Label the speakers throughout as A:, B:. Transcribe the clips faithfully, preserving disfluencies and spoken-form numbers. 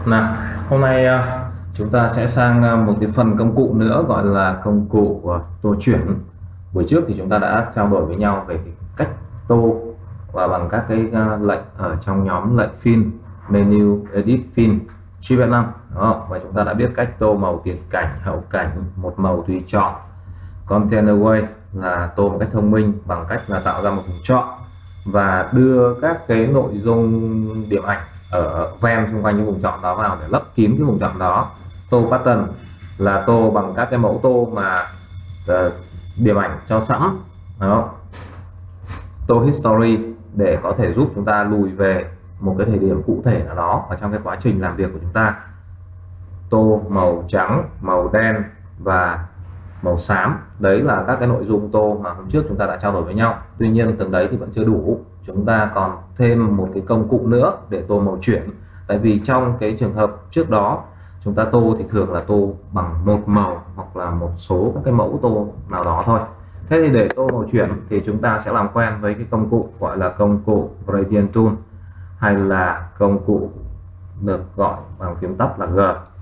A: Nào, hôm nay à, chúng ta sẽ sang à, một cái phần công cụ nữa, gọi là công cụ à, tô chuyển. Buổi trước thì chúng ta đã trao đổi với nhau về cái cách tô và bằng các cái à, lệnh ở trong nhóm lệnh fill, menu, edit, fill, Shift F năm. Đó, và chúng ta đã biết cách tô màu tiền cảnh, hậu cảnh, một màu tùy chọn. Content away là tô một cách thông minh bằng cách là tạo ra một vùng chọn và đưa các cái nội dung điểm ảnh ở ven xung quanh những vùng chọn đó vào để lấp kín cái vùng chọn đó. Tô pattern là tô bằng các cái mẫu tô mà uh, điểm ảnh cho sẵn. Đó. Tô history để có thể giúp chúng ta lùi về một cái thời điểm cụ thể nào đó ở trong cái quá trình làm việc của chúng ta. Tô màu trắng, màu đen và màu xám, đấy là các cái nội dung tô mà hôm trước chúng ta đã trao đổi với nhau. Tuy nhiên từng đấy thì vẫn chưa đủ, chúng ta còn thêm một cái công cụ nữa để tô màu chuyển. Tại vì trong cái trường hợp trước đó chúng ta tô thì thường là tô bằng một màu hoặc là một số các cái mẫu tô nào đó thôi. Thế thì để tô màu chuyển thì chúng ta sẽ làm quen với cái công cụ gọi là công cụ Gradient Tool, hay là công cụ được gọi bằng phím tắt là G.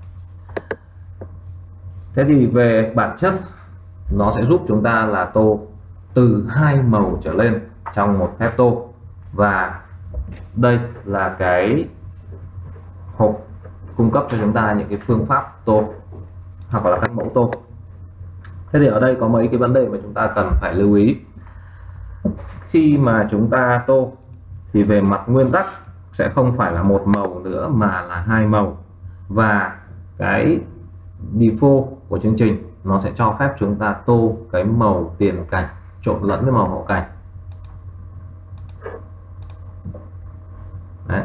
A: Thế thì về bản chất nó sẽ giúp chúng ta là tô từ hai màu trở lên trong một phép tô, và đây là cái hộp cung cấp cho chúng ta những cái phương pháp tô hoặc là các mẫu tô. Thế thì ở đây có mấy cái vấn đề mà chúng ta cần phải lưu ý. Khi mà chúng ta tô thì về mặt nguyên tắc sẽ không phải là một màu nữa mà là hai màu, và cái default của chương trình nó sẽ cho phép chúng ta tô cái màu tiền cảnh trộn lẫn với màu hậu cảnh. Đấy.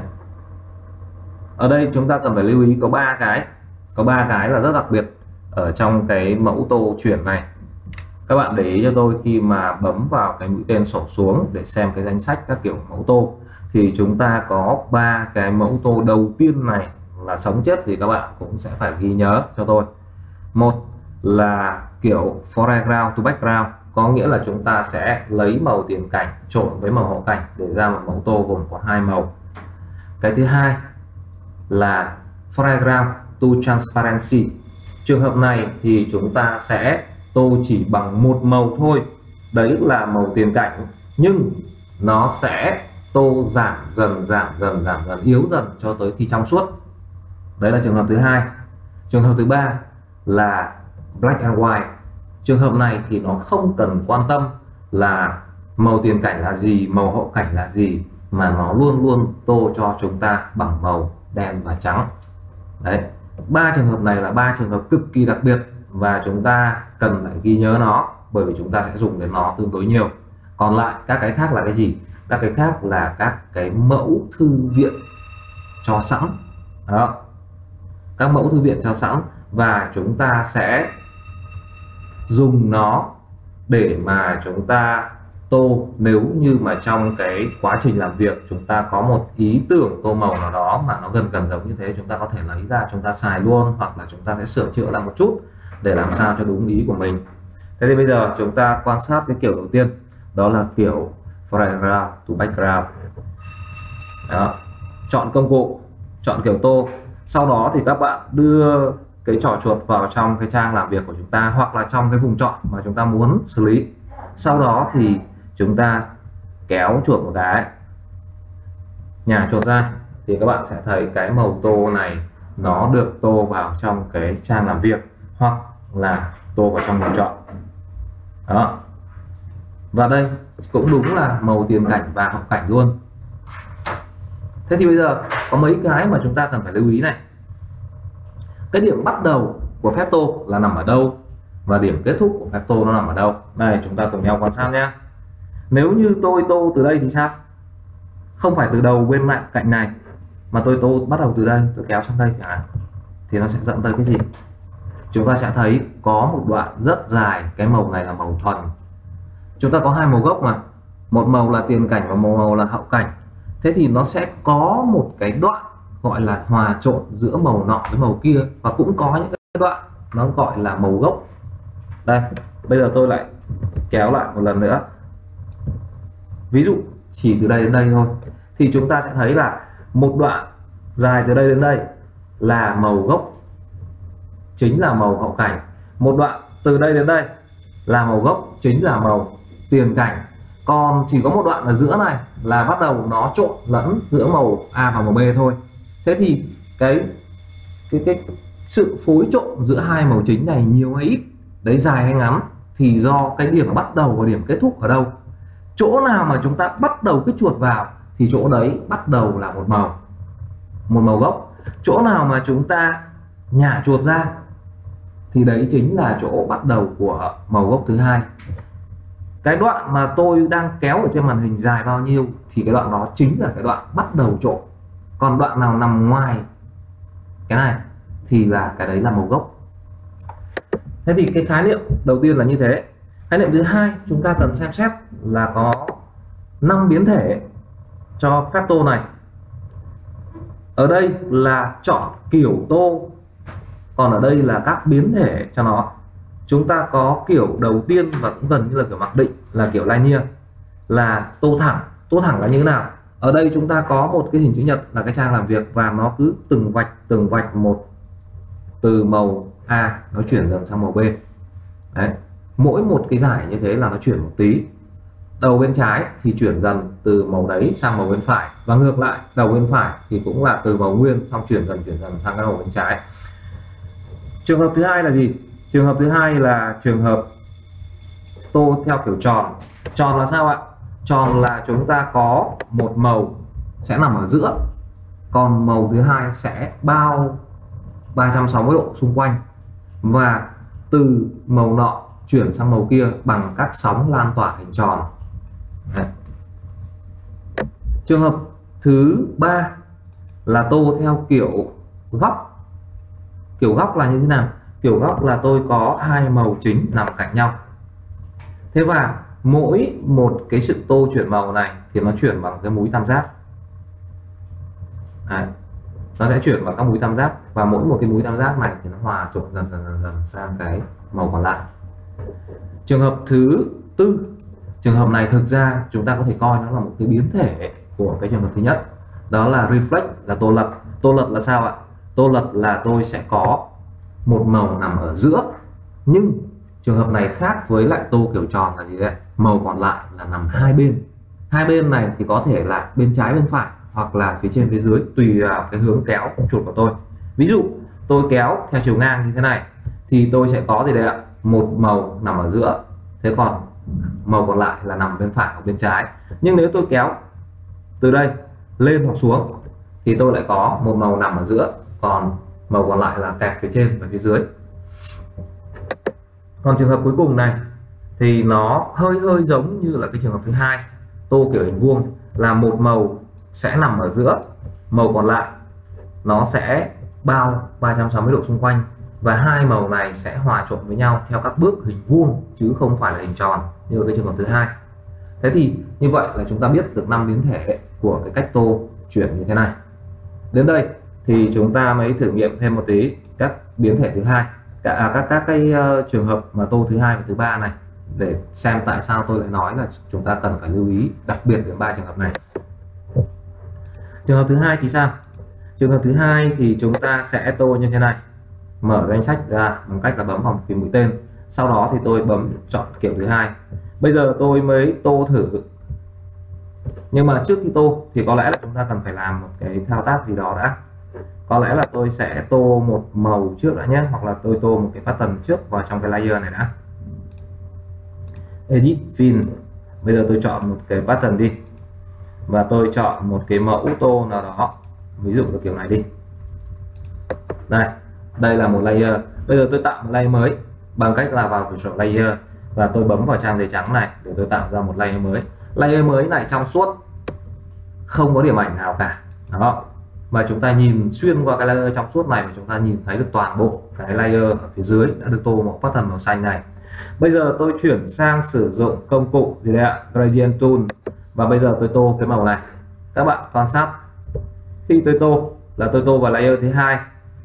A: Ở đây chúng ta cần phải lưu ý có ba cái có ba cái là rất đặc biệt ở trong cái mẫu tô chuyển này. Các bạn để ý cho tôi, khi mà bấm vào cái mũi tên sổ xuống để xem cái danh sách các kiểu mẫu tô thì chúng ta có ba cái mẫu tô đầu tiên này là sống chết thì các bạn cũng sẽ phải ghi nhớ cho tôi. Một là kiểu foreground to background, có nghĩa là chúng ta sẽ lấy màu tiền cảnh trộn với màu hậu cảnh để ra một mẫu tô gồm có hai màu. Cái thứ hai là foreground to transparency. Trường hợp này thì chúng ta sẽ tô chỉ bằng một màu thôi, đấy là màu tiền cảnh, nhưng nó sẽ tô giảm dần giảm dần giảm dần yếu dần cho tới khi trong suốt. Đấy là trường hợp thứ hai. Trường hợp thứ ba là black and white. Trường hợp này thì nó không cần quan tâm là màu tiền cảnh là gì, màu hậu cảnh là gì, mà nó luôn luôn tô cho chúng ta bằng màu đen và trắng. Đấy, ba trường hợp này là ba trường hợp cực kỳ đặc biệt và chúng ta cần phải ghi nhớ nó, bởi vì chúng ta sẽ dùng đến nó tương đối nhiều. Còn lại các cái khác là cái gì? Các cái khác là các cái mẫu thư viện cho sẵn. Đó, các mẫu thư viện cho sẵn, và chúng ta sẽ dùng nó để mà chúng ta tô nếu như mà trong cái quá trình làm việc chúng ta có một ý tưởng tô màu nào đó mà nó gần gần giống như thế, chúng ta có thể lấy ra chúng ta xài luôn, hoặc là chúng ta sẽ sửa chữa lại một chút để làm sao cho đúng ý của mình. Thế thì bây giờ chúng ta quan sát cái kiểu đầu tiên, đó là kiểu foreground to background. Đó. Chọn công cụ, chọn kiểu tô, sau đó thì các bạn đưa cái trỏ chuột vào trong cái trang làm việc của chúng ta hoặc là trong cái vùng chọn mà chúng ta muốn xử lý. Sau đó thì chúng ta kéo chuột một cái, nhả chuột ra thì các bạn sẽ thấy cái màu tô này nó được tô vào trong cái trang làm việc hoặc là tô vào trong vùng chọn. Đó. Và đây cũng đúng là màu tiền cảnh và hậu cảnh luôn. Thế thì bây giờ có mấy cái mà chúng ta cần phải lưu ý này. Cái điểm bắt đầu của phép tô là nằm ở đâu và điểm kết thúc của phép tô nó nằm ở đâu? Đây, chúng ta cùng nhau quan sát nhé. Nếu như tôi tô từ đây thì sao? Không phải từ đầu bên lại cạnh này, mà tôi tô bắt đầu từ đây, tôi kéo sang đây chẳng hạn, thì nó sẽ dẫn tới cái gì? Chúng ta sẽ thấy có một đoạn rất dài, cái màu này là màu thuần. Chúng ta có hai màu gốc mà, một màu là tiền cảnh và một màu là hậu cảnh. Thế thì nó sẽ có một cái đoạn gọi là hòa trộn giữa màu nọ với màu kia, và cũng có những cái đoạn nó gọi là màu gốc. Đây, bây giờ tôi lại kéo lại một lần nữa, ví dụ chỉ từ đây đến đây thôi, thì chúng ta sẽ thấy là một đoạn dài từ đây đến đây là màu gốc, chính là màu hậu cảnh. Một đoạn từ đây đến đây là màu gốc, chính là màu tiền cảnh. Còn chỉ có một đoạn ở giữa này là bắt đầu nó trộn lẫn giữa màu A và màu B thôi. Thế thì cái cái cái sự phối trộn giữa hai màu chính này nhiều hay ít, đấy dài hay ngắn, thì do cái điểm bắt đầu và điểm kết thúc ở đâu. Chỗ nào mà chúng ta bắt đầu cái chuột vào thì chỗ đấy bắt đầu là một màu, một màu gốc. Chỗ nào mà chúng ta nhả chuột ra thì đấy chính là chỗ bắt đầu của màu gốc thứ hai. Cái đoạn mà tôi đang kéo ở trên màn hình dài bao nhiêu thì cái đoạn đó chính là cái đoạn bắt đầu trộn. Còn đoạn nào nằm ngoài cái này thì là cái đấy là màu gốc. Thế thì cái khái niệm đầu tiên là như thế. Khái niệm thứ hai chúng ta cần xem xét là có năm biến thể cho phép tô này. Ở đây là chọn kiểu tô, còn ở đây là các biến thể cho nó. Chúng ta có kiểu đầu tiên và cũng gần như là kiểu mặc định là kiểu linear, là tô thẳng. Tô thẳng là như thế nào? Ở đây chúng ta có một cái hình chữ nhật là cái trang làm việc, và nó cứ từng vạch từng vạch một, từ màu A nó chuyển dần sang màu B. Đấy. Mỗi một cái giải như thế là nó chuyển một tí. Đầu bên trái thì chuyển dần từ màu đấy sang màu bên phải, và ngược lại đầu bên phải thì cũng là từ màu nguyên xong chuyển dần chuyển dần sang cái màu bên trái. Trường hợp thứ hai là gì? Trường hợp thứ hai là trường hợp tô theo kiểu tròn. Tròn là sao ạ? Tròn là chúng ta có một màu sẽ nằm ở giữa, còn màu thứ hai sẽ bao ba trăm sáu mươi độ xung quanh, và từ màu nọ chuyển sang màu kia bằng các sóng lan tỏa hình tròn. Đấy. Trường hợp thứ ba là tô theo kiểu góc. Kiểu góc là như thế nào? Kiểu góc là tôi có hai màu chính nằm cạnh nhau. Thế và mỗi một cái sự tô chuyển màu này thì nó chuyển bằng cái múi tam giác. Đấy. Nó sẽ chuyển vào các múi tam giác, và mỗi một cái múi tam giác này thì nó hòa trộn dần dần dần, dần sang cái màu còn lại. Trường hợp thứ tư, trường hợp này thực ra chúng ta có thể coi nó là một cái biến thể của cái trường hợp thứ nhất, đó là reflex, là tô lật. Tô lật là sao ạ? Tô lật là tôi sẽ có một màu nằm ở giữa, nhưng trường hợp này khác với lại tô kiểu tròn là gì đấy? Màu còn lại là nằm hai bên. Hai bên này thì có thể là bên trái bên phải, hoặc là phía trên phía dưới, tùy vào cái hướng kéo chuột của tôi. Ví dụ tôi kéo theo chiều ngang như thế này thì tôi sẽ có gì đây ạ? Một màu nằm ở giữa, thế còn màu còn lại là nằm bên phải hoặc bên trái. Nhưng nếu tôi kéo từ đây lên hoặc xuống thì tôi lại có một màu nằm ở giữa, còn màu còn lại là kẹp phía trên và phía dưới. Còn trường hợp cuối cùng này thì nó hơi hơi giống như là cái trường hợp thứ hai, tô kiểu hình vuông, là một màu sẽ nằm ở giữa, màu còn lại nó sẽ bao ba trăm sáu mươi độ xung quanh, và hai màu này sẽ hòa trộn với nhau theo các bước hình vuông chứ không phải là hình tròn như cái trường hợp thứ hai. Thế thì như vậy là chúng ta biết được năm biến thể của cái cách tô chuyển như thế này. Đến đây thì chúng ta mới thử nghiệm thêm một tí các biến thể thứ hai, cả à, các các cái uh, trường hợp mà tô thứ hai và thứ ba này, để xem tại sao tôi lại nói là chúng ta cần phải lưu ý đặc biệt đến ba trường hợp này. Trường hợp thứ hai thì sao? Trường hợp thứ hai thì chúng ta sẽ tô như thế này, mở danh sách ra bằng cách là bấm vào phím mũi tên, sau đó thì tôi bấm chọn kiểu thứ hai. Bây giờ tôi mới tô thử, nhưng mà trước khi tô thì có lẽ là chúng ta cần phải làm một cái thao tác gì đó đã. Có lẽ là tôi sẽ tô một màu trước đã nhé, hoặc là tôi tô một cái pattern trước vào trong cái layer này đã. Edit fill, bây giờ tôi chọn một cái pattern đi, và tôi chọn một cái mẫu tô nào đó, ví dụ là kiểu này đi. Đây, đây là một layer. Bây giờ tôi tạo một layer mới bằng cách là vào Visual Layer, và tôi bấm vào trang giấy trắng này để tôi tạo ra một layer mới. Layer mới này trong suốt, không có điểm ảnh nào cả. Đó. Và chúng ta nhìn xuyên qua cái layer trong suốt này, và chúng ta nhìn thấy được toàn bộ cái layer ở phía dưới đã được tô một pattern màu xanh này. Bây giờ tôi chuyển sang sử dụng công cụ gì đây ạ? Gradient Tool, và bây giờ tôi tô cái màu này. Các bạn quan sát, khi tôi tô là tôi tô vào layer thứ hai,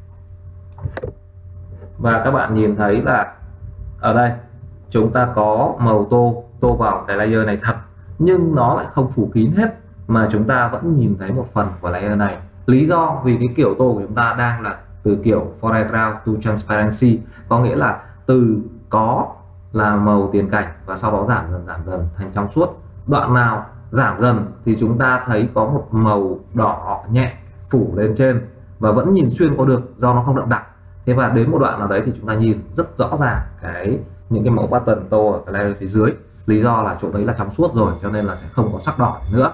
A: và các bạn nhìn thấy là ở đây chúng ta có màu tô tô vào cái layer này thật, nhưng nó lại không phủ kín hết, mà chúng ta vẫn nhìn thấy một phần của layer này. Lý do vì cái kiểu tô của chúng ta đang là từ kiểu foreground to transparency, có nghĩa là từ có là màu tiền cảnh và sau đó giảm dần giảm dần thành trong suốt. Đoạn nào giảm dần thì chúng ta thấy có một màu đỏ nhẹ phủ lên trên và vẫn nhìn xuyên qua được do nó không đậm đặc. Thế và đến một đoạn nào đấy thì chúng ta nhìn rất rõ ràng cái những cái mẫu pattern tô ở cái layer phía dưới, lý do là chỗ đấy là trong suốt rồi cho nên là sẽ không có sắc đỏ nữa.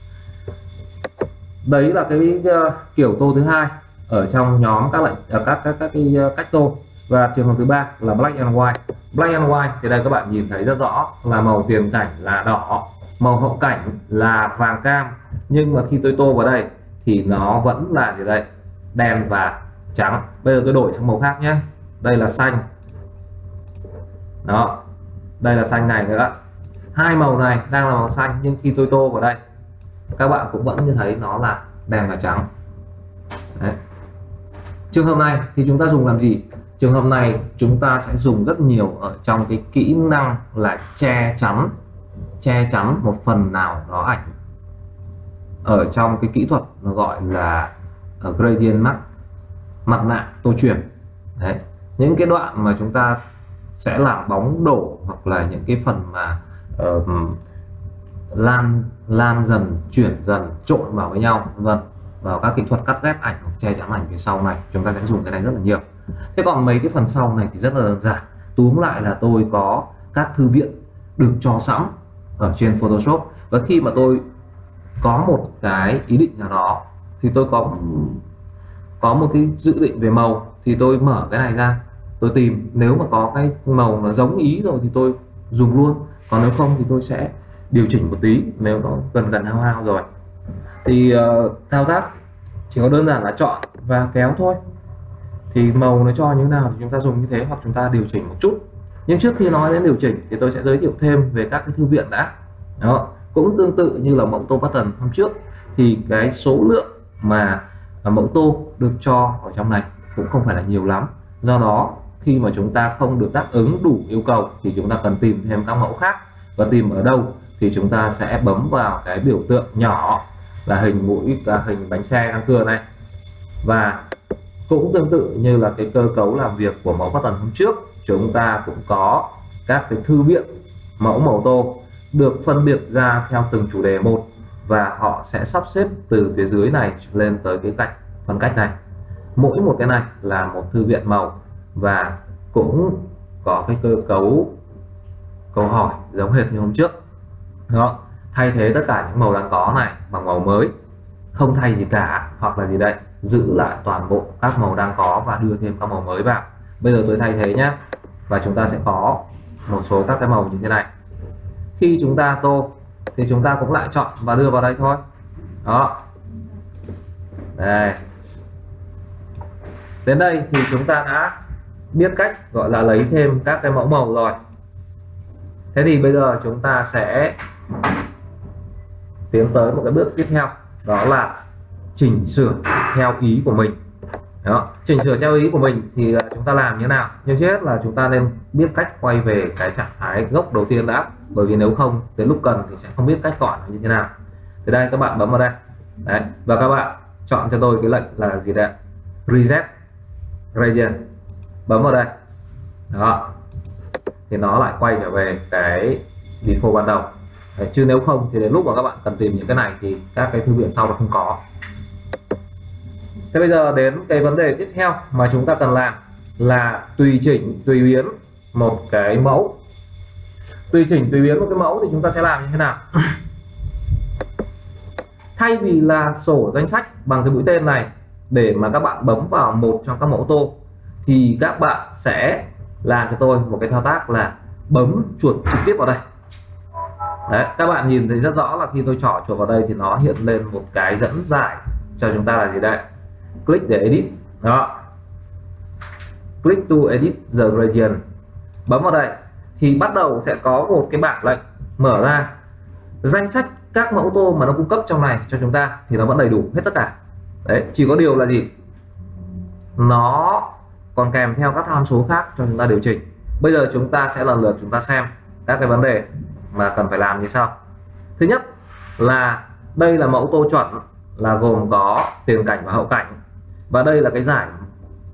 A: Đấy là cái uh, kiểu tô thứ hai ở trong nhóm các lệnh uh, các các các cái uh, cách tô. Và trường hợp thứ ba là black and white. Black and white thì đây các bạn nhìn thấy rất rõ là màu tiền cảnh là đỏ, màu hậu cảnh là vàng cam, nhưng mà khi tôi tô vào đây thì nó vẫn là gì đây, đen và trắng. Bây giờ tôi đổi sang màu khác nhé, đây là xanh, đó, đây là xanh này nữa. Hai màu này đang là màu xanh nhưng khi tôi tô vào đây các bạn cũng vẫn như thấy nó là đen và trắng. Đấy. Trường hợp này thì chúng ta dùng làm gì? Trường hợp này chúng ta sẽ dùng rất nhiều ở trong cái kỹ năng là che chắn che chắn một phần nào đó ảnh ở trong cái kỹ thuật nó gọi là uh, gradient mask, mặt nạ tô chuyển. Đấy. Những cái đoạn mà chúng ta sẽ làm bóng đổ hoặc là những cái phần mà uh, lan lan dần chuyển dần trộn vào với nhau vân vào các kỹ thuật cắt ghép ảnh hoặc che chắn ảnh phía sau này chúng ta sẽ dùng cái này rất là nhiều. Thế còn mấy cái phần sau này thì rất là đơn giản. Túm lại là tôi có các thư viện được cho sẵn ở trên Photoshop, và khi mà tôi có một cái ý định nào đó thì tôi có có một cái dự định về màu thì tôi mở cái này ra, tôi tìm, nếu mà có cái màu nó giống ý rồi thì tôi dùng luôn, còn nếu không thì tôi sẽ điều chỉnh một tí nếu nó gần gần hao hao rồi. Thì uh, thao tác chỉ có đơn giản là chọn và kéo thôi. Thì màu nó cho như thế nào thì chúng ta dùng như thế, hoặc chúng ta điều chỉnh một chút. Nhưng trước khi nói đến điều chỉnh thì tôi sẽ giới thiệu thêm về các cái thư viện đã. Đó, cũng tương tự như là mẫu tô pattern hôm trước thì cái số lượng mà mẫu tô được cho ở trong này cũng không phải là nhiều lắm. Do đó khi mà chúng ta không được đáp ứng đủ yêu cầu thì chúng ta cần tìm thêm các mẫu khác. Và tìm ở đâu thì chúng ta sẽ bấm vào cái biểu tượng nhỏ là hình mũi, hình bánh xe răng cưa này. Và cũng tương tự như là cái cơ cấu làm việc của mẫu pattern hôm trước, chúng ta cũng có các cái thư viện mẫu màu tô được phân biệt ra theo từng chủ đề một, và họ sẽ sắp xếp từ phía dưới này lên tới cái cạnh phân cách này. Mỗi một cái này là một thư viện màu và cũng có cái cơ cấu câu hỏi giống hệt như hôm trước. Đó, thay thế tất cả những màu đang có này bằng màu mới, không thay gì cả, hoặc là gì đây, giữ lại toàn bộ các màu đang có và đưa thêm các màu mới vào. Bây giờ tôi thay thế nhé, và chúng ta sẽ có một số các cái màu như thế này. Khi chúng ta tô thì chúng ta cũng lại chọn và đưa vào đây thôi. Đó, đây, đến đây thì chúng ta đã biết cách gọi là lấy thêm các cái mẫu màu rồi. Thế thì bây giờ chúng ta sẽ tiến tới một cái bước tiếp theo, đó là chỉnh sửa theo ý của mình. Đó, chỉnh sửa theo ý của mình thì chúng ta làm như thế nào? Nhưng trước hết là chúng ta nên biết cách quay về cái trạng thái gốc đầu tiên đã, bởi vì nếu không đến lúc cần thì sẽ không biết cách gọi như thế nào. Thì đây, các bạn bấm vào đây. Đấy, và các bạn chọn cho tôi cái lệnh là gì đây? Reset Gradient. Bấm vào đây. Đó, thì nó lại quay trở về cái default ban đầu. Đấy, chứ nếu không thì đến lúc mà các bạn cần tìm những cái này thì các cái thư viện sau nó không có. Thế bây giờ đến cái vấn đề tiếp theo mà chúng ta cần làm là tùy chỉnh, tùy biến một cái mẫu. Tùy chỉnh, tùy biến một cái mẫu thì chúng ta sẽ làm như thế nào? Thay vì là sổ danh sách bằng cái mũi tên này để mà các bạn bấm vào một trong các mẫu tô, thì các bạn sẽ làm cho tôi một cái thao tác là bấm chuột trực tiếp vào đây. Đấy, các bạn nhìn thấy rất rõ là khi tôi trỏ chuột vào đây thì nó hiện lên một cái dẫn giải cho chúng ta là gì đây? Click để edit. Đó, click to edit the gradient. Bấm vào đây thì bắt đầu sẽ có một cái bảng lệnh mở ra, danh sách các mẫu tô mà nó cung cấp trong này cho chúng ta thì nó vẫn đầy đủ hết tất cả. Đấy, chỉ có điều là gì, nó còn kèm theo các tham số khác cho chúng ta điều chỉnh. Bây giờ chúng ta sẽ lần lượt chúng ta xem các cái vấn đề mà cần phải làm như sau. Thứ nhất là đây là mẫu tô chuẩn, là gồm có tiền cảnh và hậu cảnh, và đây là cái giải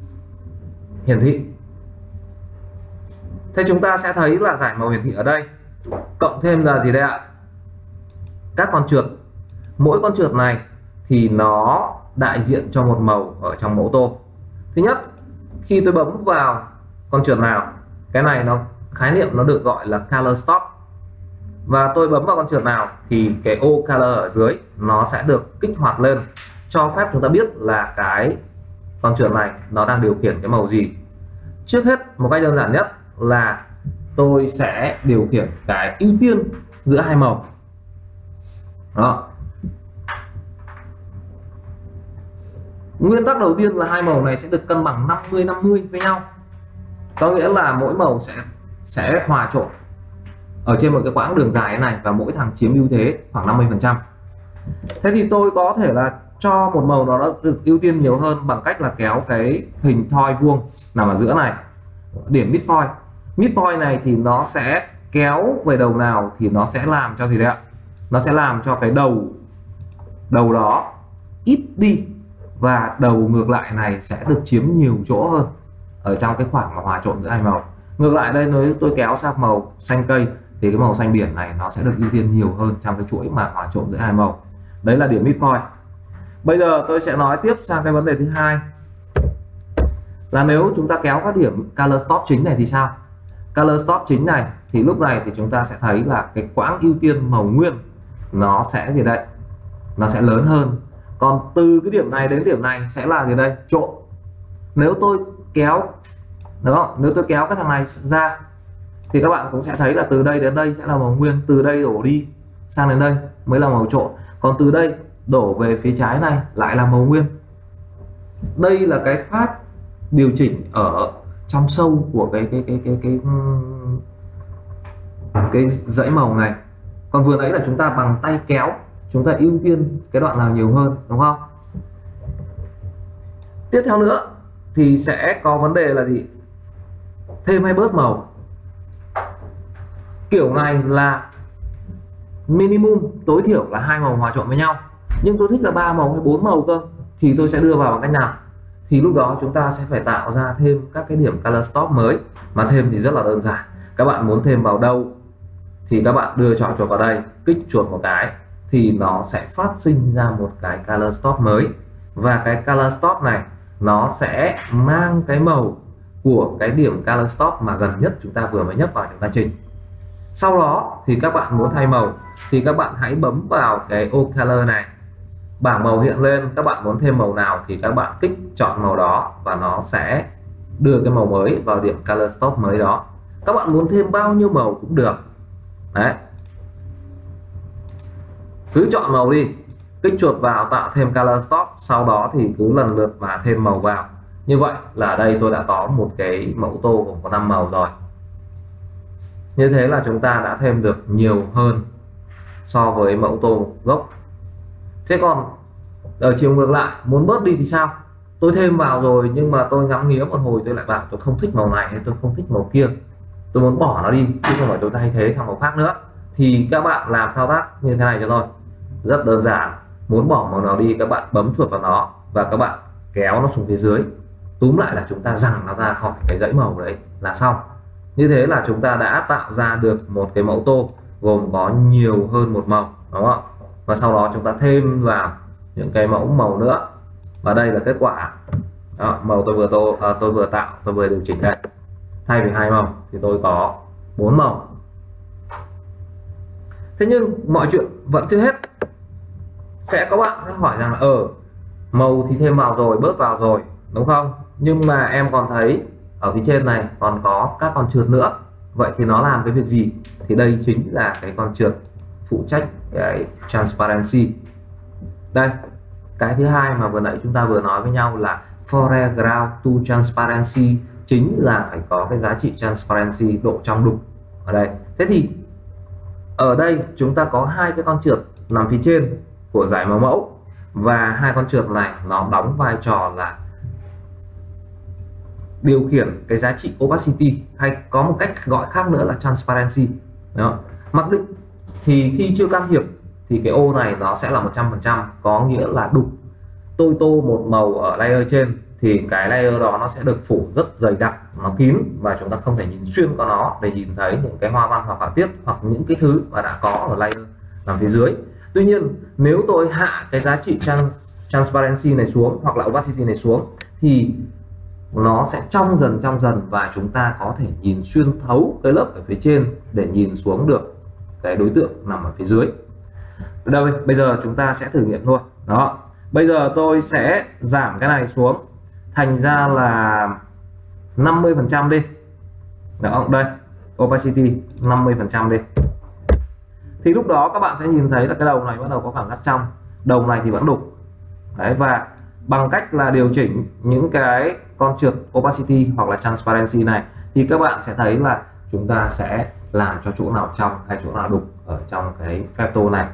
A: hiển thị. Thế chúng ta sẽ thấy là giải màu hiển thị ở đây cộng thêm là gì đây ạ? Các con trượt. Mỗi con trượt này thì nó đại diện cho một màu ở trong mẫu tô. Thứ nhất, khi tôi bấm vào con trượt nào, cái này nó khái niệm nó được gọi là color stop, và tôi bấm vào con trượt nào thì cái ô color ở dưới nó sẽ được kích hoạt lên, cho phép chúng ta biết là cái con trượt này nó đang điều khiển cái màu gì. Trước hết, một cách đơn giản nhất là tôi sẽ điều khiển cái ưu tiên giữa hai màu. Đó. Nguyên tắc đầu tiên là hai màu này sẽ được cân bằng năm mươi năm mươi với nhau. Có nghĩa là mỗi màu sẽ sẽ hòa trộn ở trên một cái quãng đường dài này, và mỗi thằng chiếm ưu thế khoảng năm mươi phần trăm. Thế thì tôi có thể là cho một màu nó được ưu tiên nhiều hơn bằng cách là kéo cái hình thoi vuông nằm ở giữa này, điểm midpoint. Midpoint này thì nó sẽ kéo về đầu nào thì nó sẽ làm cho gì đấy ạ? Nó sẽ làm cho cái đầu đầu đó ít đi, và đầu ngược lại này sẽ được chiếm nhiều chỗ hơn ở trong cái khoảng mà hòa trộn giữa hai màu. Ngược lại đây, nếu tôi kéo sang màu xanh cây thì cái màu xanh biển này nó sẽ được ưu tiên nhiều hơn trong cái chuỗi mà hòa trộn giữa hai màu. Đấy là điểm midpoint. Bây giờ tôi sẽ nói tiếp sang cái vấn đề thứ hai là nếu chúng ta kéo các điểm color stop chính này thì sao? Color stop chính này thì lúc này thì chúng ta sẽ thấy là cái quãng ưu tiên màu nguyên nó sẽ gì đây? Nó sẽ lớn hơn. Còn từ cái điểm này đến điểm này sẽ là gì đây? Trộn. Nếu tôi kéo đó, nếu tôi kéo cái thằng này ra thì các bạn cũng sẽ thấy là từ đây đến đây sẽ là màu nguyên, từ đây đổ đi sang đến đây mới là màu trộn, còn từ đây đổ về phía trái này lại là màu nguyên. Đây là cái pháp điều chỉnh ở trong sâu của cái cái cái cái cái cái, cái dãy màu này. Còn vừa nãy là chúng ta bằng tay kéo, chúng ta ưu tiên cái đoạn nào nhiều hơn, đúng không? Tiếp theo nữa thì sẽ có vấn đề là gì? Thêm hay bớt màu. Kiểu này là minimum, tối thiểu là hai màu hòa trộn với nhau, nhưng tôi thích là ba màu hay bốn màu cơ, thì tôi sẽ đưa vào bằng cách nào? Thì lúc đó chúng ta sẽ phải tạo ra thêm các cái điểm color stop mới. Mà thêm thì rất là đơn giản. Các bạn muốn thêm vào đâu thì các bạn đưa chọn chuột vào đây, kích chuột một cái thì nó sẽ phát sinh ra một cái color stop mới, và cái color stop này nó sẽ mang cái màu của cái điểm color stop mà gần nhất chúng ta vừa mới nhấp vào chúng ta chỉnh. Sau đó thì các bạn muốn thay màu thì các bạn hãy bấm vào cái ô color này, bảng màu hiện lên, các bạn muốn thêm màu nào thì các bạn kích chọn màu đó và nó sẽ đưa cái màu mới vào điểm color stop mới đó. Các bạn muốn thêm bao nhiêu màu cũng được. Đấy. Cứ chọn màu đi, kích chuột vào tạo thêm color stop, sau đó thì cứ lần lượt mà thêm màu vào. Như vậy là ở đây tôi đã có một cái mẫu tô gồm có năm màu rồi. Như thế là chúng ta đã thêm được nhiều hơn so với mẫu tô gốc. Thế còn ở chiều ngược lại, muốn bớt đi thì sao? Tôi thêm vào rồi nhưng mà tôi ngắm nghía một hồi tôi lại bảo tôi không thích màu này hay tôi không thích màu kia, tôi muốn bỏ nó đi chứ không phải tôi thay thế sang màu khác nữa. Thì các bạn làm thao tác như thế này cho tôi, rất đơn giản. Muốn bỏ màu nào đi các bạn bấm chuột vào nó và các bạn kéo nó xuống phía dưới. Túm lại là chúng ta giằng nó ra khỏi cái dãy màu đấy là xong. Như thế là chúng ta đã tạo ra được một cái mẫu tô gồm có nhiều hơn một màu, đúng không? Và sau đó chúng ta thêm vào những cái mẫu màu nữa, và đây là kết quả. Đó, màu tôi vừa tô à, tôi vừa tạo, tôi vừa điều chỉnh đây. Thay vì hai màu thì tôi có bốn màu. Thế nhưng mọi chuyện vẫn chưa hết. Sẽ có bạn sẽ hỏi rằng là ở ờ, màu thì thêm vào rồi, bớt vào rồi, đúng không? Nhưng mà em còn thấy ở phía trên này còn có các con trượt nữa. Vậy thì nó làm cái việc gì? Thì đây chính là cái con trượt phụ trách cái transparency. Đây, cái thứ hai mà vừa nãy chúng ta vừa nói với nhau là foreground to transparency, chính là phải có cái giá trị transparency, độ trong đục ở đây. Thế thì ở đây chúng ta có hai cái con trượt nằm phía trên của giải màu mẫu, và hai con trượt này nó đóng vai trò là điều khiển cái giá trị opacity, hay có một cách gọi khác nữa là transparency. Đó. Mặc định thì khi chưa can thiệp thì cái ô này nó sẽ là một trăm phần trăm, có nghĩa là đục. Tôi tô một màu ở layer trên thì cái layer đó nó sẽ được phủ rất dày đặc, nó kín và chúng ta không thể nhìn xuyên qua nó để nhìn thấy những cái hoa văn hoặc họa tiết hoặc những cái thứ mà đã có ở layer nằm phía dưới. Tuy nhiên nếu tôi hạ cái giá trị trans transparency này xuống hoặc là opacity này xuống thì nó sẽ trong dần trong dần và chúng ta có thể nhìn xuyên thấu cái lớp ở phía trên để nhìn xuống được cái đối tượng nằm ở phía dưới. Đây, bây giờ chúng ta sẽ thử nghiệm thôi. Đó, bây giờ tôi sẽ giảm cái này xuống thành ra là năm mươi phần trăm đi. Đó, đây opacity năm mươi phần trăm đi. Thì lúc đó các bạn sẽ nhìn thấy là cái đầu này bắt đầu có cảm giác trong, đầu này thì vẫn đục. Đấy, và bằng cách là điều chỉnh những cái con trượt opacity hoặc là transparency này thì các bạn sẽ thấy là chúng ta sẽ làm cho chỗ nào trong hay chỗ nào đục ở trong cái phép tô này.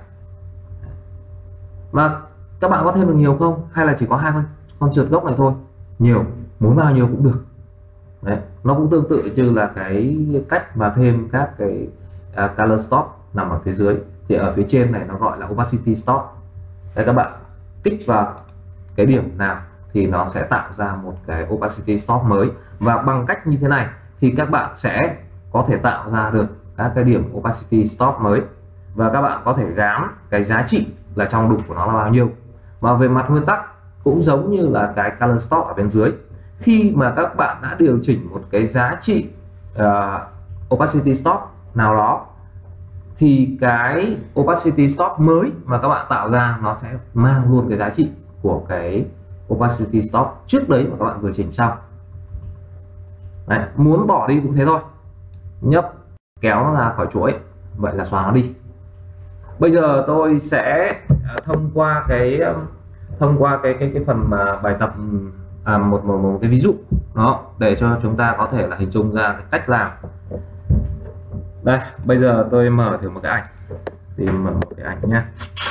A: Mà các bạn có thêm được nhiều không hay là chỉ có hai con con trượt gốc này thôi? Nhiều, muốn bao nhiêu cũng được. Đấy, nó cũng tương tự như là cái cách mà thêm các cái uh, color stop nằm ở phía dưới, thì ở phía trên này nó gọi là opacity stop. Đấy, các bạn kích vào cái điểm nào thì nó sẽ tạo ra một cái opacity stop mới, và bằng cách như thế này thì các bạn sẽ có thể tạo ra được các cái điểm opacity stop mới, và các bạn có thể gán cái giá trị là trong đục của nó là bao nhiêu. Và về mặt nguyên tắc cũng giống như là cái color stop ở bên dưới, khi mà các bạn đã điều chỉnh một cái giá trị uh, opacity stop nào đó thì cái opacity stop mới mà các bạn tạo ra nó sẽ mang luôn cái giá trị của cái opacity stop trước đấy mà các bạn vừa chỉnh xong. Đấy, muốn bỏ đi cũng thế thôi, nhấp kéo nó ra khỏi chuỗi, vậy là xóa nó đi. Bây giờ tôi sẽ thông qua cái thông qua cái cái cái phần mà bài tập à, một, một một cái ví dụ đó để cho chúng ta có thể là hình dung ra cái cách làm. Đây, bây giờ tôi mở thử một cái ảnh, tìm một cái ảnh nha.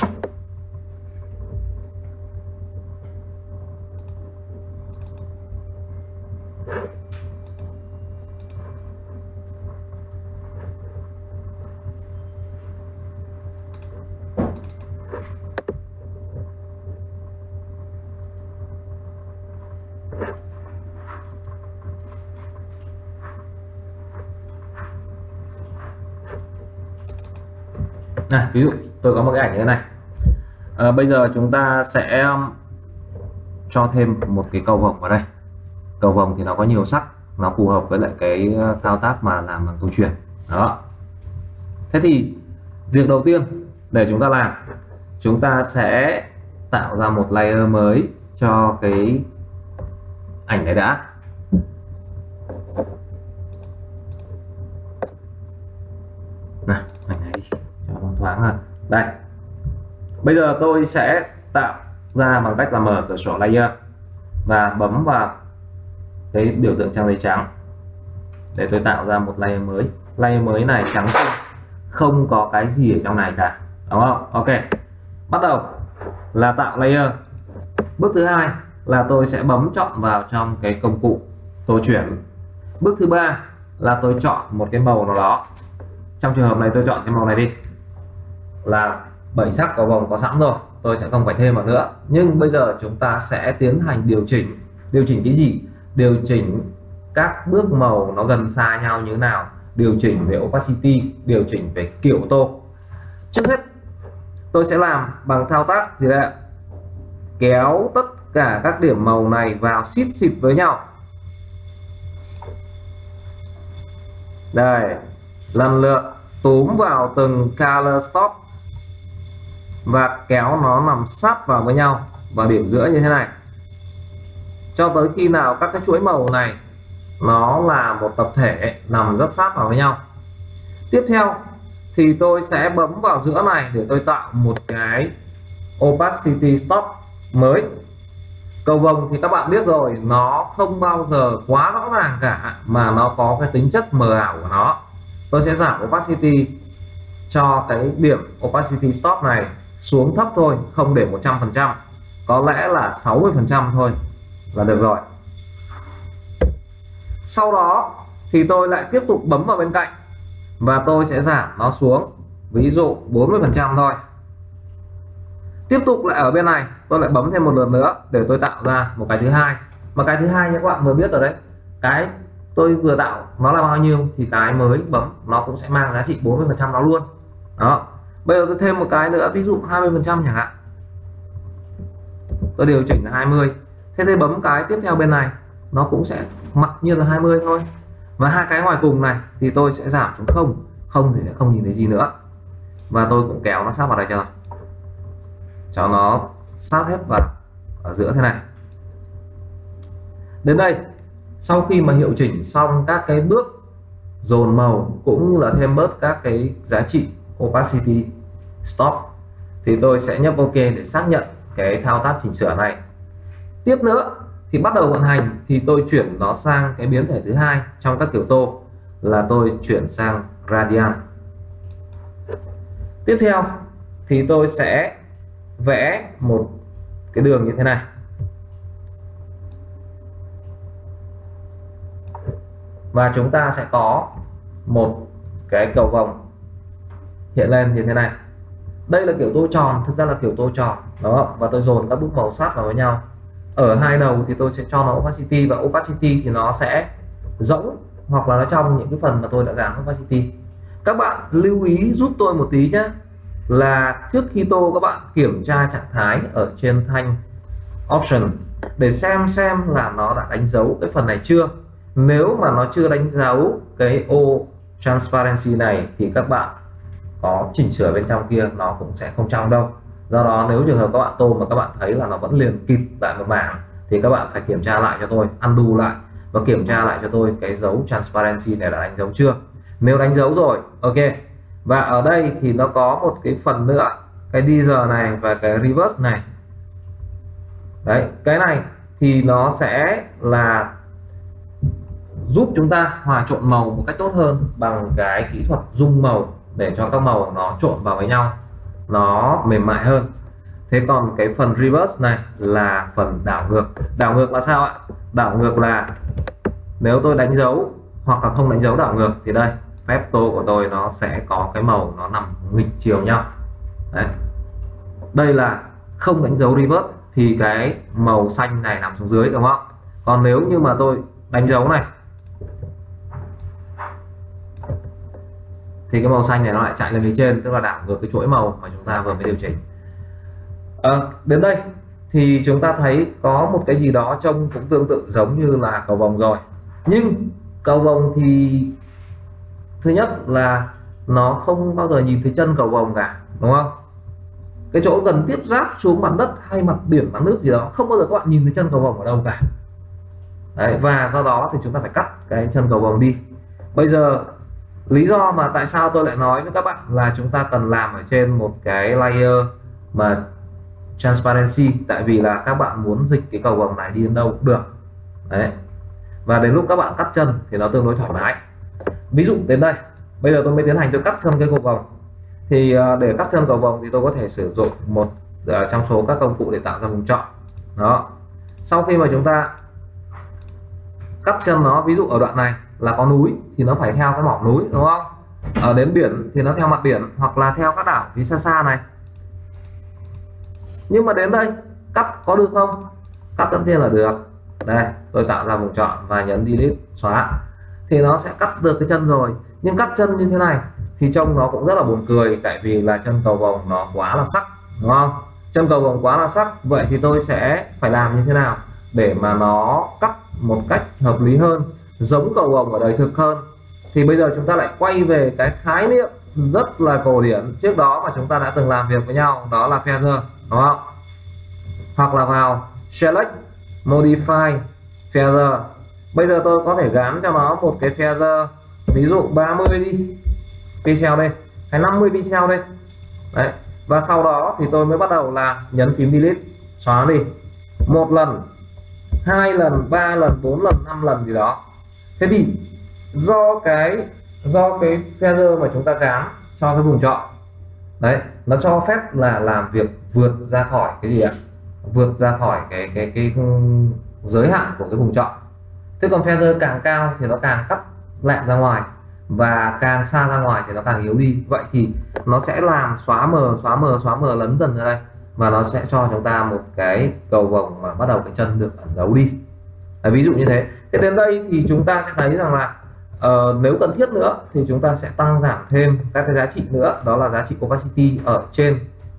A: Này, ví dụ tôi có một cái ảnh như thế này. À, bây giờ chúng ta sẽ cho thêm một cái cầu vồng vào đây. Cầu vồng thì nó có nhiều sắc, nó phù hợp với lại cái thao tác mà làm bằng câu chuyện đó. Thế thì việc đầu tiên để chúng ta làm, chúng ta sẽ tạo ra một layer mới cho cái ảnh này đã. Nào, ảnh này đi cho nó thoáng hơn. Đây, bây giờ tôi sẽ tạo ra bằng cách là mở cửa sổ layer và bấm vào cái biểu tượng trang giấy trắng để tôi tạo ra một layer mới. Layer mới này trắng không, không có cái gì ở trong này cả, đúng không? Ok, bắt đầu là tạo layer. Bước thứ hai là tôi sẽ bấm chọn vào trong cái công cụ tô chuyển. Bước thứ ba là tôi chọn một cái màu nào đó. Trong trường hợp này tôi chọn cái màu này đi, là bảy sắc cầu vồng có sẵn rồi, tôi sẽ không phải thêm vào nữa. Nhưng bây giờ chúng ta sẽ tiến hành điều chỉnh. Điều chỉnh cái gì? Điều chỉnh các bước màu nó gần xa nhau như thế nào, điều chỉnh về opacity, điều chỉnh về kiểu tô. Trước hết tôi sẽ làm bằng thao tác gì đây ạ? Kéo tất cả các điểm màu này vào xít xịt với nhau. Đây, lần lượt túm vào từng color stop và kéo nó nằm sát vào với nhau vào điểm giữa như thế này, cho tới khi nào các cái chuỗi màu này nó là một tập thể nằm rất sát vào với nhau. Tiếp theo thì tôi sẽ bấm vào giữa này để tôi tạo một cái opacity stop mới. Cầu vồng thì các bạn biết rồi, nó không bao giờ quá rõ ràng cả, mà nó có cái tính chất mờ ảo của nó. Tôi sẽ giảm opacity cho cái điểm opacity stop này xuống thấp thôi, không để một trăm phần trăm, có lẽ là sáu mươi phần trăm thôi là được rồi. Sau đó thì tôi lại tiếp tục bấm vào bên cạnh và tôi sẽ giảm nó xuống, ví dụ bốn mươi phần trăm thôi. Tiếp tục lại ở bên này tôi lại bấm thêm một lượt nữa để tôi tạo ra một cái thứ hai. Mà cái thứ hai nhé các bạn vừa biết rồi đấy, cái tôi vừa tạo nó là bao nhiêu thì cái mới bấm nó cũng sẽ mang giá trị bốn mươi phần trăm đó luôn. Đó, bây giờ tôi thêm một cái nữa, ví dụ hai mươi phần trăm chẳng hạn, tôi điều chỉnh là hai mươi, thế tôi bấm cái tiếp theo bên này nó cũng sẽ mặc như là hai mươi thôi, và hai cái ngoài cùng này thì tôi sẽ giảm xuống không, không thì sẽ không nhìn thấy gì nữa, và tôi cũng kéo nó sát vào đây cho cho nó sát hết vào ở giữa thế này. Đến đây, sau khi mà hiệu chỉnh xong các cái bước dồn màu cũng như là thêm bớt các cái giá trị opacity, stop, thì tôi sẽ nhấp OK để xác nhận cái thao tác chỉnh sửa này. Tiếp nữa thì bắt đầu vận hành thì tôi chuyển nó sang cái biến thể thứ hai trong các kiểu tô, là tôi chuyển sang radian. Tiếp theo thì tôi sẽ vẽ một cái đường như thế này. Và chúng ta sẽ có một cái cầu vồng hiện lên như thế này. Đây là kiểu tô tròn, thực ra là kiểu tô tròn đó, và tôi dồn các bước màu sát vào với nhau. Ở hai đầu thì tôi sẽ cho nó opacity, và opacity thì nó sẽ rỗng hoặc là nó trong những cái phần mà tôi đã gắn opacity. Các bạn lưu ý giúp tôi một tí nhé, là trước khi tô các bạn kiểm tra trạng thái ở trên thanh option để xem xem là nó đã đánh dấu cái phần này chưa. Nếu mà nó chưa đánh dấu cái ô transparency này thì các bạn có chỉnh sửa bên trong kia nó cũng sẽ không trong đâu. Do đó nếu trường hợp các bạn tô mà các bạn thấy là nó vẫn liền kịp tại một mảng thì các bạn phải kiểm tra lại cho tôi, undo lại và kiểm tra lại cho tôi cái dấu transparency này đã đánh dấu chưa. Nếu đánh dấu rồi, ok. Và ở đây thì nó có một cái phần nữa, cái deezer này và cái reverse này. Đấy, cái này thì nó sẽ là giúp chúng ta hòa trộn màu một cách tốt hơn bằng cái kỹ thuật dung màu để cho các màu nó trộn vào với nhau, nó mềm mại hơn. Thế còn cái phần reverse này là phần đảo ngược. Đảo ngược là sao ạ? Đảo ngược là nếu tôi đánh dấu hoặc là không đánh dấu đảo ngược thì đây, phép tô của tôi nó sẽ có cái màu nó nằm nghịch chiều nhau. Đấy. Đây là không đánh dấu reverse thì cái màu xanh này nằm xuống dưới, đúng không? Còn nếu như mà tôi đánh dấu này thì cái màu xanh này nó lại chạy lên phía trên, tức là đảo ngược cái chuỗi màu mà chúng ta vừa mới điều chỉnh. À, đến đây thì chúng ta thấy có một cái gì đó trông cũng tương tự giống như là cầu vồng rồi, nhưng cầu vồng thì thứ nhất là nó không bao giờ nhìn thấy chân cầu vồng cả, đúng không? Cái chỗ gần tiếp giáp xuống mặt đất hay mặt biển mặt nước gì đó không bao giờ các bạn nhìn thấy chân cầu vồng ở đâu cả. Đấy, và do đó thì chúng ta phải cắt cái chân cầu vồng đi. Bây giờ lý do mà tại sao tôi lại nói với các bạn là chúng ta cần làm ở trên một cái layer mà transparency, tại vì là các bạn muốn dịch cái cầu vồng này đi đến đâu cũng được. Đấy. Và đến lúc các bạn cắt chân thì nó tương đối thoải mái. Ví dụ đến đây, bây giờ tôi mới tiến hành tôi cắt chân cái cầu vồng. Thì để cắt chân cầu vồng thì tôi có thể sử dụng một trong số các công cụ để tạo ra vùng chọn. Đó. Sau khi mà chúng ta cắt chân nó, ví dụ ở đoạn này là có núi thì nó phải theo cái mỏm núi, đúng không? Ở đến biển thì nó theo mặt biển hoặc là theo các đảo phía xa xa này. Nhưng mà đến đây cắt có được không? Cắt tất nhiên là được. Đây, tôi tạo ra vùng chọn và nhấn delete, xóa thì nó sẽ cắt được cái chân rồi. Nhưng cắt chân như thế này thì trông nó cũng rất là buồn cười, tại vì là chân cầu vồng nó quá là sắc, đúng không? Chân cầu vồng quá là sắc, vậy thì tôi sẽ phải làm như thế nào để mà nó cắt một cách hợp lý hơn, giống cầu vồng ở đời thực hơn? Thì bây giờ chúng ta lại quay về cái khái niệm rất là cổ điển trước đó mà chúng ta đã từng làm việc với nhau, đó là feather, đúng không? Hoặc là vào select, modify, feather. Bây giờ tôi có thể gắn cho nó một cái feather, ví dụ ba mươi đi, pixel đây, hay năm mươi pixel đây. Đấy. Và sau đó thì tôi mới bắt đầu là nhấn phím delete, xóa đi. Một lần, hai lần, ba lần, bốn lần, năm lần gì đó. Thế thì do cái do cái feather mà chúng ta gắn cho cái vùng chọn đấy, nó cho phép là làm việc vượt ra khỏi cái gì ạ? Vượt ra khỏi cái cái cái, cái giới hạn của cái vùng chọn. Thế còn feather càng cao thì nó càng cắt lẹm ra ngoài, và càng xa ra ngoài thì nó càng yếu đi. Vậy thì nó sẽ làm xóa mờ, xóa mờ, xóa mờ lấn dần ra đây, và nó sẽ cho chúng ta một cái cầu vồng mà bắt đầu cái chân được ẩn giấu đi. Đấy, ví dụ như thế. Thế đến đây thì chúng ta sẽ thấy rằng là uh, nếu cần thiết nữa thì chúng ta sẽ tăng giảm thêm các cái giá trị nữa, đó là giá trị opacity ở trên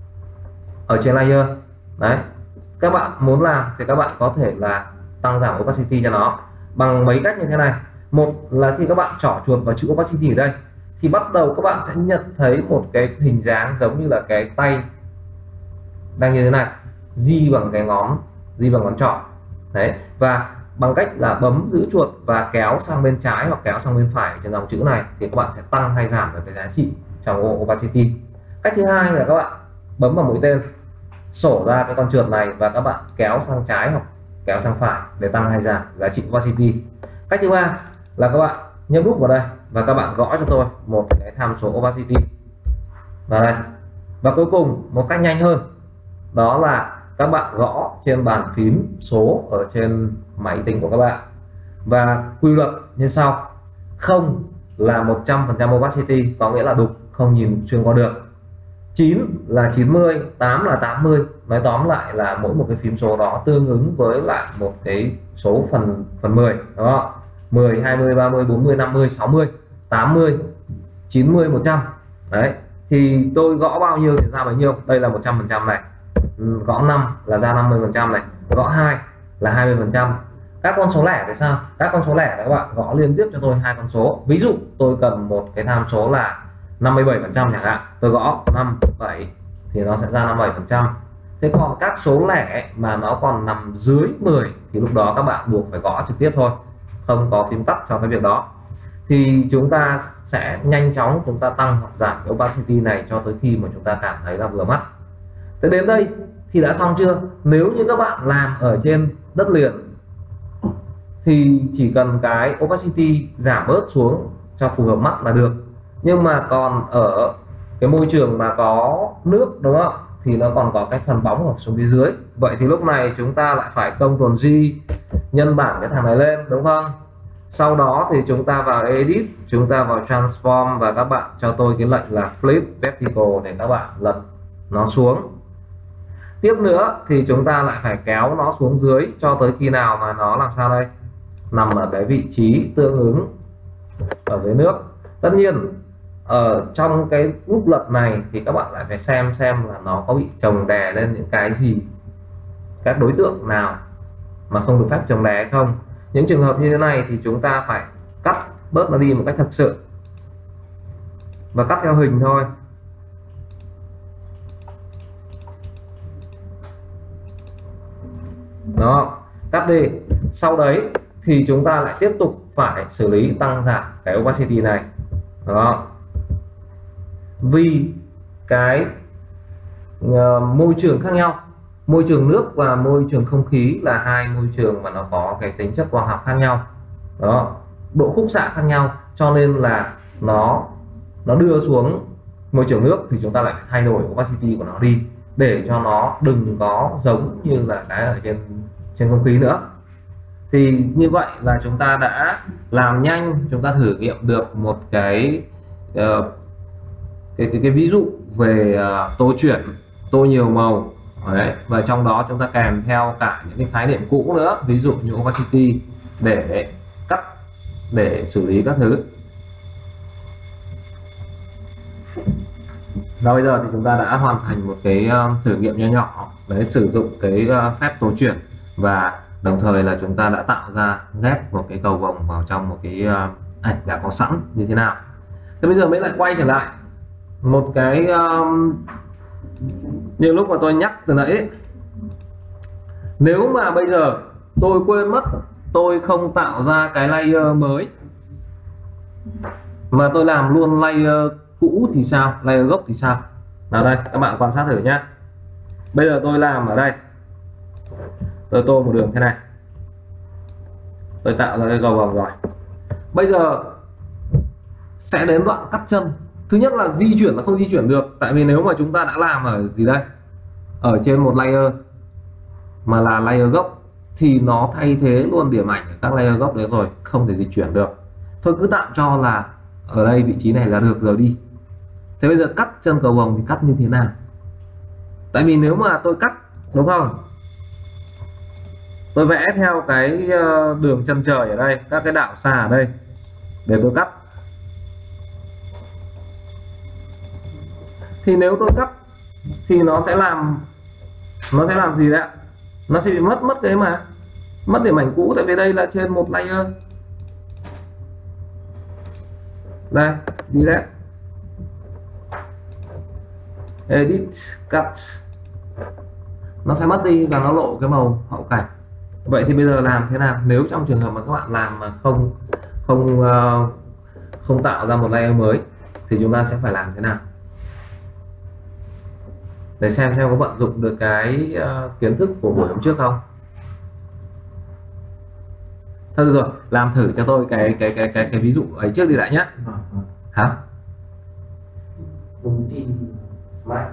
A: ở trên layer. Đấy, các bạn muốn làm thì các bạn có thể là tăng giảm opacity cho nó bằng mấy cách như thế này. Một là khi các bạn trỏ chuột vào chữ opacity ở đây thì bắt đầu các bạn sẽ nhận thấy một cái hình dáng giống như là cái tay đang như thế này, di bằng cái ngón di bằng ngón trỏ. Đấy, và bằng cách là bấm giữ chuột và kéo sang bên trái hoặc kéo sang bên phải trên dòng chữ này thì các bạn sẽ tăng hay giảm được cái giá trị trong opacity. Cách thứ hai là các bạn bấm vào mũi tên, sổ ra cái con trượt này và các bạn kéo sang trái hoặc kéo sang phải để tăng hay giảm giá trị opacity. Cách thứ ba là các bạn nhấp nút vào đây và các bạn gõ cho tôi một cái tham số opacity vào đây. Và cuối cùng một cách nhanh hơn đó là các bạn gõ trên bàn phím số ở trên máy tính của các bạn, và quy luật như sau: không là một trăm phần trăm opacity, có nghĩa là đục không nhìn xuyên qua được; chín là chín mươi, tám là tám mươi. Nói tóm lại là mỗi một cái phím số đó tương ứng với lại một cái số phần phần mười đó: mười, hai mươi, ba mươi, bốn mươi, năm mươi, sáu mươi, tám mươi, chín mươi, một trăm. Đấy, thì tôi gõ bao nhiêu thì ra bấy nhiêu. Đây là một trăm phần trăm này, gõ năm là ra năm mươi phần trăm này, gõ hai là hai mươi phần trăm. Các con số lẻ thì sao? Các con số lẻ các bạn gõ liên tiếp cho tôi hai con số. Ví dụ tôi cần một cái tham số là năm mươi bảy phần trăm chẳng hạn, tôi gõ năm bảy thì nó sẽ ra năm mươi bảy phần trăm. Thế còn các số lẻ mà nó còn nằm dưới mười thì lúc đó các bạn buộc phải gõ trực tiếp thôi, không có phím tắt cho cái việc đó. Thì chúng ta sẽ nhanh chóng chúng ta tăng hoặc giảm cái opacity này cho tới khi mà chúng ta cảm thấy là vừa mắt. Thế đến đây thì đã xong chưa? Nếu như các bạn làm ở trên đất liền thì chỉ cần cái opacity giảm bớt xuống cho phù hợp mắt là được. Nhưng mà còn ở cái môi trường mà có nước, đúng không, thì nó còn có cái phần bóng ở xuống phía dưới. Vậy thì lúc này chúng ta lại phải Ctrl G nhân bản cái thằng này lên, đúng không? Sau đó thì chúng ta vào Edit, chúng ta vào Transform và các bạn cho tôi cái lệnh là Flip Vertical để các bạn lật nó xuống. Tiếp nữa thì chúng ta lại phải kéo nó xuống dưới cho tới khi nào mà nó làm sao đây? Nằm ở cái vị trí tương ứng ở dưới nước. Tất nhiên ở trong cái lúc lật này thì các bạn lại phải xem xem là nó có bị chồng đè lên những cái gì, các đối tượng nào mà không được phép chồng đè hay không. Những trường hợp như thế này thì chúng ta phải cắt bớt nó đi một cách thật sự và cắt theo hình thôi. Đó, cắt đi. Sau đấy thì chúng ta lại tiếp tục phải xử lý tăng giảm cái opacity này. Đó, vì cái uh, môi trường khác nhau, môi trường nước và môi trường không khí là hai môi trường mà nó có cái tính chất quang học khác nhau. Đó, độ khúc xạ khác nhau, cho nên là nó nó đưa xuống môi trường nước thì chúng ta lại thay đổi opacity của nó đi để cho nó đừng có giống như là cái ở trên trên không khí nữa. Thì như vậy là chúng ta đã làm nhanh, chúng ta thử nghiệm được một cái uh, cái, cái cái ví dụ về uh, tô chuyển, tô nhiều màu. Đấy, và trong đó chúng ta kèm theo cả những cái khái niệm cũ nữa, ví dụ như opacity để cắt, để xử lý các thứ. Và bây giờ thì chúng ta đã hoàn thành một cái uh, thử nghiệm nho nhỏ đấy, sử dụng cái uh, phép tô chuyển, và đồng thời là chúng ta đã tạo ra ghép một cái cầu vồng vào trong một cái uh, ảnh đã có sẵn như thế nào. Thế bây giờ mới lại quay trở lại một cái uh, như lúc mà tôi nhắc từ nãy ấy. Nếu mà bây giờ tôi quên mất, tôi không tạo ra cái layer mới mà tôi làm luôn layer cũ thì sao, layer gốc thì sao? Nào đây, các bạn quan sát thử nhá. Bây giờ tôi làm ở đây, tôi tô một đường thế này, tôi tạo ra cái cầu vồng rồi. Bây giờ sẽ đến đoạn cắt chân. Thứ nhất là di chuyển là không di chuyển được, tại vì nếu mà chúng ta đã làm ở gì đây, ở trên một layer mà là layer gốc thì nó thay thế luôn điểm ảnh ở các layer gốc đấy rồi, không thể dịch chuyển được. Thôi cứ tạm cho là ở đây vị trí này là được rồi đi. Thế bây giờ cắt chân cầu vồng thì cắt như thế nào? Tại vì nếu mà tôi cắt, đúng không, tôi vẽ theo cái đường chân trời ở đây, các cái đạo xa ở đây để tôi cắt. Thì nếu tôi cắt thì nó sẽ làm nó sẽ làm gì đấy ạ? Nó sẽ bị mất mất cái mà mất điểm ảnh cũ, tại vì đây là trên một layer. Đây, đi đấy. Edit, cut. Nó sẽ mất đi và nó lộ cái màu hậu cảnh. Vậy thì bây giờ làm thế nào nếu trong trường hợp mà các bạn làm mà không không uh, không tạo ra một layer mới thì chúng ta sẽ phải làm thế nào để xem xem có vận dụng được cái uh, kiến thức của buổi hôm trước không? Thôi được rồi, làm thử cho tôi cái cái cái cái cái ví dụ ấy trước đi đã nhé. Hả?
B: Dùng phim smart,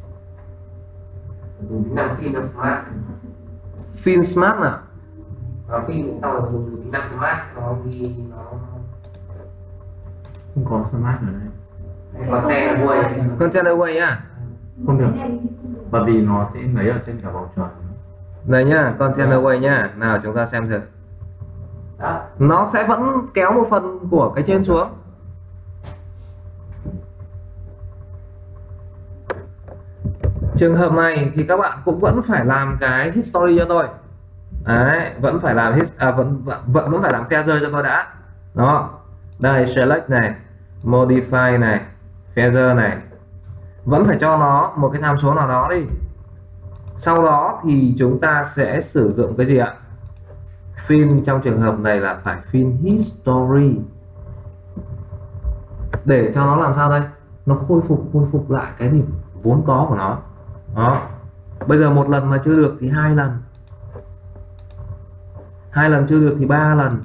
B: dùng tính năng phim smart.
A: Fin smart nào?
B: Nó phim sau rồi dùng tính năng smart, nó ghi nó
C: không có smart ở đây.
B: content away.
A: Content away à?
C: Không được, bởi vì nó sẽ lấy ở trên cả bầu trời.
A: Đây nhá, content away nhá. Nào chúng ta xem thử.
B: Đó.
A: Nó sẽ vẫn kéo một phần của cái trên xuống. Trường hợp này thì các bạn cũng vẫn phải làm cái history cho tôi. Đấy, vẫn phải làm his, à, vẫn, vẫn vẫn phải làm feather cho tôi đã. Đó. Đây, select này, modify này, feather này. Vẫn phải cho nó một cái tham số nào đó đi. Sau đó thì chúng ta sẽ sử dụng cái gì ạ? Fin trong trường hợp này là phải fin history. Để cho nó làm sao đây? Nó khôi phục khôi phục lại cái điểm vốn có của nó. Đó. Bây giờ một lần mà chưa được thì hai lần. Hai lần chưa được thì ba lần.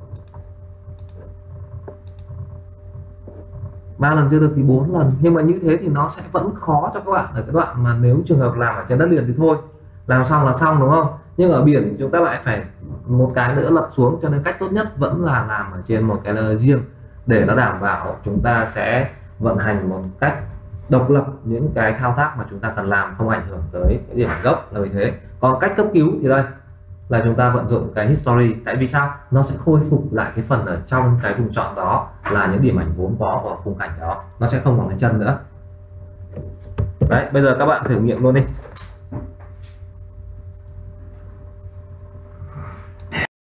A: Ba lần chưa được thì bốn lần. Nhưng mà như thế thì nó sẽ vẫn khó cho các bạn ở cái đoạn mà nếu trường hợp làm ở trên đất liền thì thôi, làm xong là xong đúng không? Nhưng ở biển chúng ta lại phải một cái nữa lật xuống, cho nên cách tốt nhất vẫn là làm ở trên một cái layer riêng để nó đảm bảo chúng ta sẽ vận hành một cách độc lập những cái thao tác mà chúng ta cần làm, không ảnh hưởng tới cái điểm gốc là vì thế. Còn cách cấp cứu thì đây là chúng ta vận dụng cái history. Tại vì sao? Nó sẽ khôi phục lại cái phần ở trong cái vùng chọn đó là những điểm ảnh vốn có của khung cảnh đó, nó sẽ không còn cái chân nữa. Đấy, bây giờ các bạn thử nghiệm luôn đi.